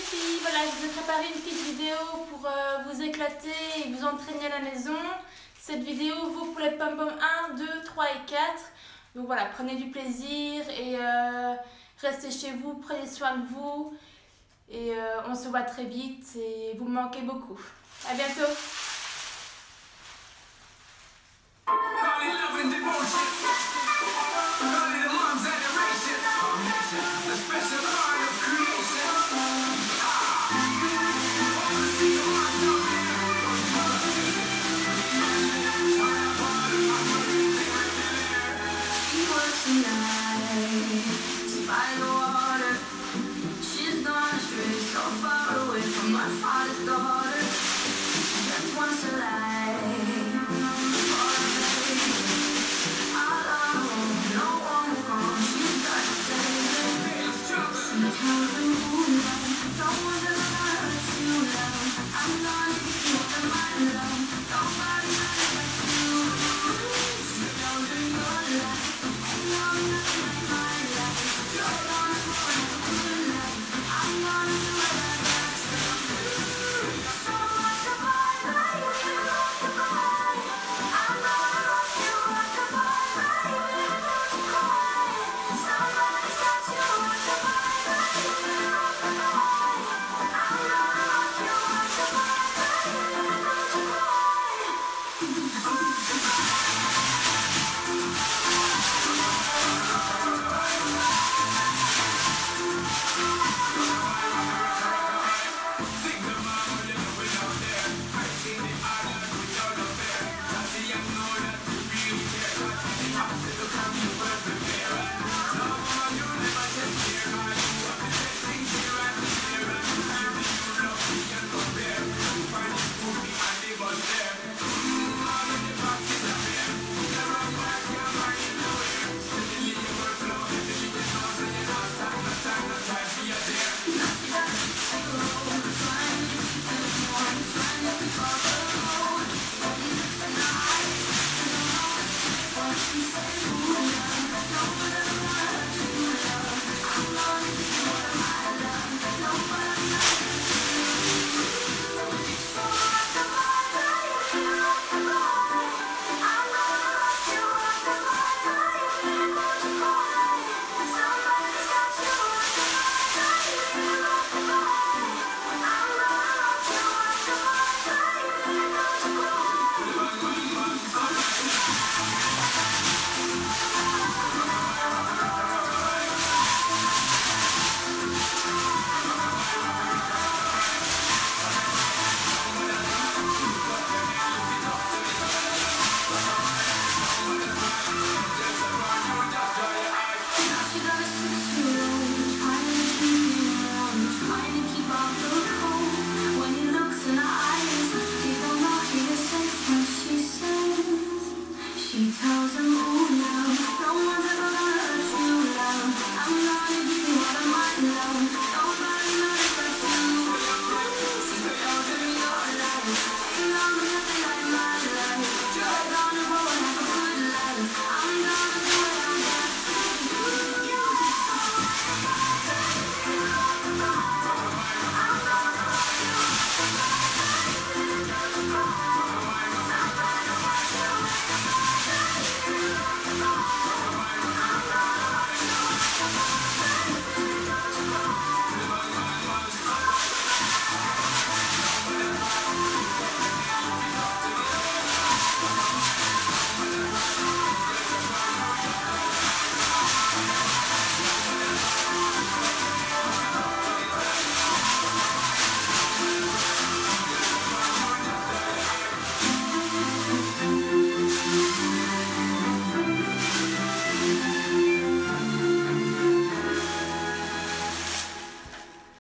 filles, voilà, je vous ai préparé une petite vidéo pour vous éclater et vous entraîner à la maison. Cette vidéo vaut pour les pom-pom 1, 2, 3 et 4. Donc voilà, prenez du plaisir et restez chez vous, prenez soin de vous. Et on se voit très vite et vous me manquez beaucoup. À bientôt. My father's daughter, just once alive. No one will come. She's got to say, she tells